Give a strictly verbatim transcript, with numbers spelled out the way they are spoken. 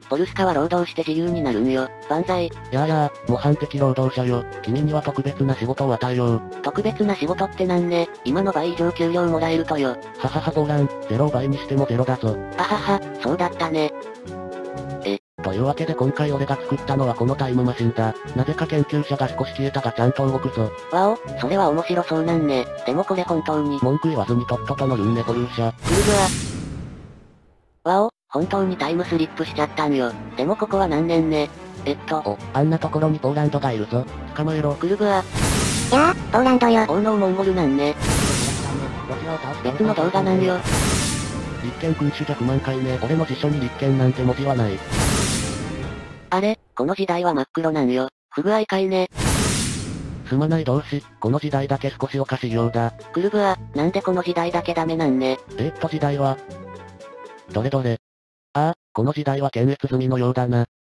ポルスカは労働して自由になるんよ。万歳。 やあやあ、模範的労働者よ。君には特別な仕事を与えよう。 特別な仕事ってなんね。今の倍以上給料もらえるとよ。 はははごらん、ゼロを倍にしてもゼロだぞ。 あはは、そうだったね。え。 というわけで今回俺が作ったのはこのタイムマシンだ。なぜか研究者が少し消えたがちゃんと動くぞ。 わお、それは面白そうなんね。でもこれ本当に。 文句言わずにとっとと乗るんねゴルーシャ。 クルグア。わお、本当にタイムスリップしちゃったんよ。でもここは何年ね。えっと。 お、あんなところにポーランドがいるぞ。捕まえろ。 クルグア。 やあ、ポーランドよ。 王のモンゴルなんね。別の動画なんよ。 立憲君主じゃ不満かいね。俺の辞書に立憲なんて文字はない。 あれ、この時代は真っ黒なんよ。不具合かいね。 すまない同志、この時代だけ少しおかしいようだ。 クルグア、なんでこの時代だけダメなんね。 えー、っと時代はどれどれ。ああ、この時代は検閲済みのようだな。